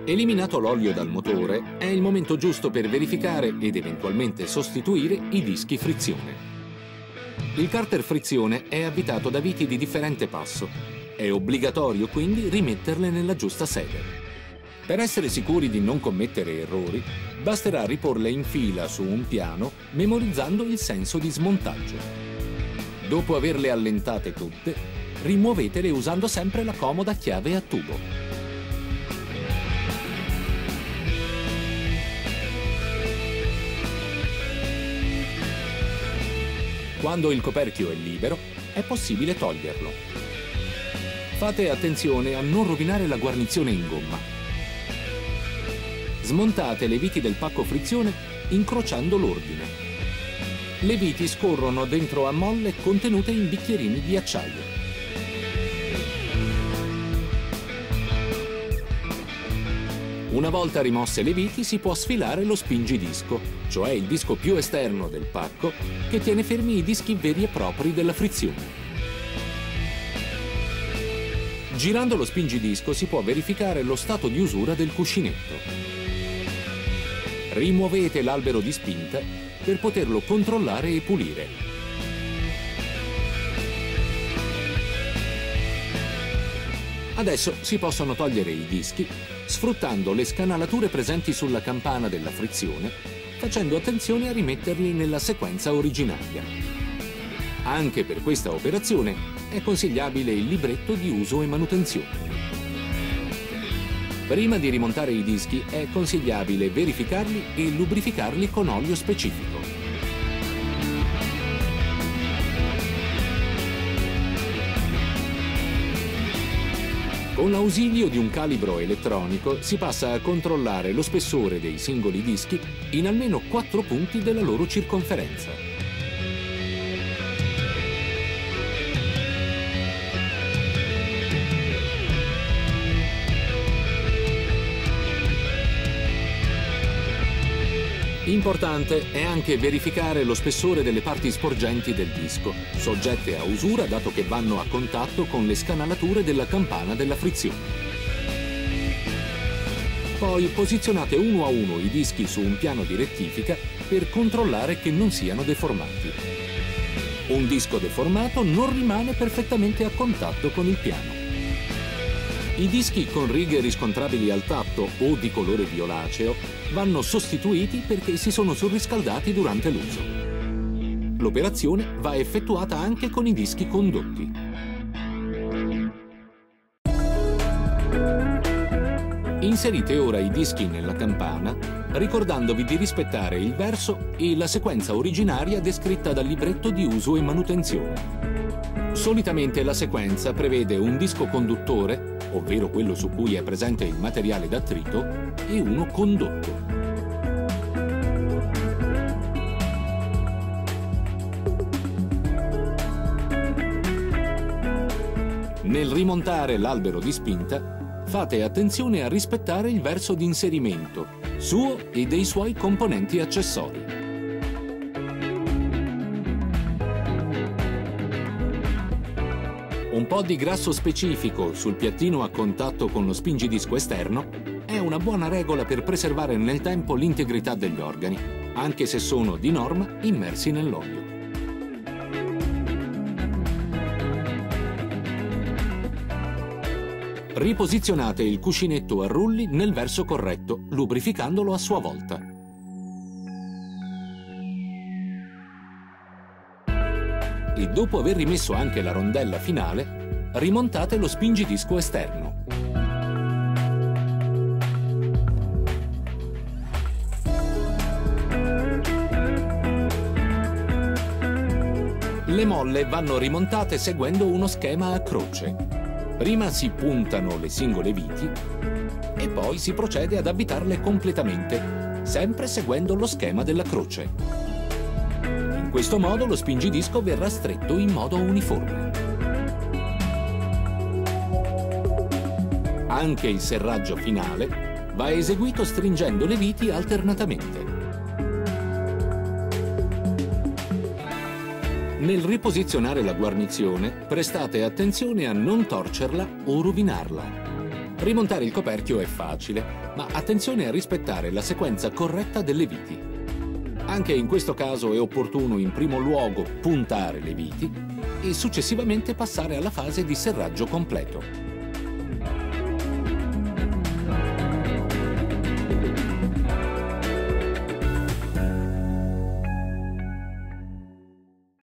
Eliminato l'olio dal motore, è il momento giusto per verificare ed eventualmente sostituire i dischi frizione. Il carter frizione è avvitato da viti di differente passo. È obbligatorio quindi rimetterle nella giusta sede. Per essere sicuri di non commettere errori, basterà riporle in fila su un piano memorizzando il senso di smontaggio. Dopo averle allentate tutte, rimuovetele usando sempre la comoda chiave a tubo. Quando il coperchio è libero, è possibile toglierlo. Fate attenzione a non rovinare la guarnizione in gomma. Smontate le viti del pacco frizione incrociando l'ordine. Le viti scorrono dentro a molle contenute in bicchierini di acciaio. Una volta rimosse le viti si può sfilare lo spingidisco, cioè il disco più esterno del pacco che tiene fermi i dischi veri e propri della frizione. Girando lo spingidisco si può verificare lo stato di usura del cuscinetto. Rimuovete l'albero di spinta per poterlo controllare e pulire. Adesso si possono togliere i dischi sfruttando le scanalature presenti sulla campana della frizione, facendo attenzione a rimetterli nella sequenza originaria. Anche per questa operazione è consigliabile il libretto di uso e manutenzione. Prima di rimontare i dischi è consigliabile verificarli e lubrificarli con olio specifico. Con l'ausilio di un calibro elettronico si passa a controllare lo spessore dei singoli dischi in almeno 4 punti della loro circonferenza. Importante è anche verificare lo spessore delle parti sporgenti del disco, soggette a usura dato che vanno a contatto con le scanalature della campana della frizione. Poi posizionate uno a uno i dischi su un piano di rettifica per controllare che non siano deformati. Un disco deformato non rimane perfettamente a contatto con il piano. I dischi con righe riscontrabili al tatto o di colore violaceo vanno sostituiti perché si sono surriscaldati durante l'uso. L'operazione va effettuata anche con i dischi condotti. Inserite ora i dischi nella campana, ricordandovi di rispettare il verso e la sequenza originaria descritta dal libretto di uso e manutenzione. Solitamente la sequenza prevede un disco conduttore, ovvero quello su cui è presente il materiale d'attrito, e uno condotto. Nel rimontare l'albero di spinta, fate attenzione a rispettare il verso di inserimento, suo e dei suoi componenti accessori. Un po' di grasso specifico sul piattino a contatto con lo spingidisco esterno è una buona regola per preservare nel tempo l'integrità degli organi, anche se sono di norma immersi nell'olio. Riposizionate il cuscinetto a rulli nel verso corretto, lubrificandolo a sua volta. E dopo aver rimesso anche la rondella finale, rimontate lo spingidisco esterno. Le molle vanno rimontate seguendo uno schema a croce. Prima si puntano le singole viti e poi si procede ad avvitarle completamente, sempre seguendo lo schema della croce. In questo modo lo spingidisco verrà stretto in modo uniforme. Anche il serraggio finale va eseguito stringendo le viti alternatamente. Nel riposizionare la guarnizione, prestate attenzione a non torcerla o rovinarla. Rimontare il coperchio è facile, ma attenzione a rispettare la sequenza corretta delle viti. Anche in questo caso è opportuno in primo luogo puntare le viti e successivamente passare alla fase di serraggio completo.